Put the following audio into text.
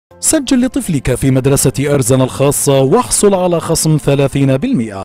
سجل لطفلك في مدرسة أرزنا الخاصة واحصل على خصم 30%.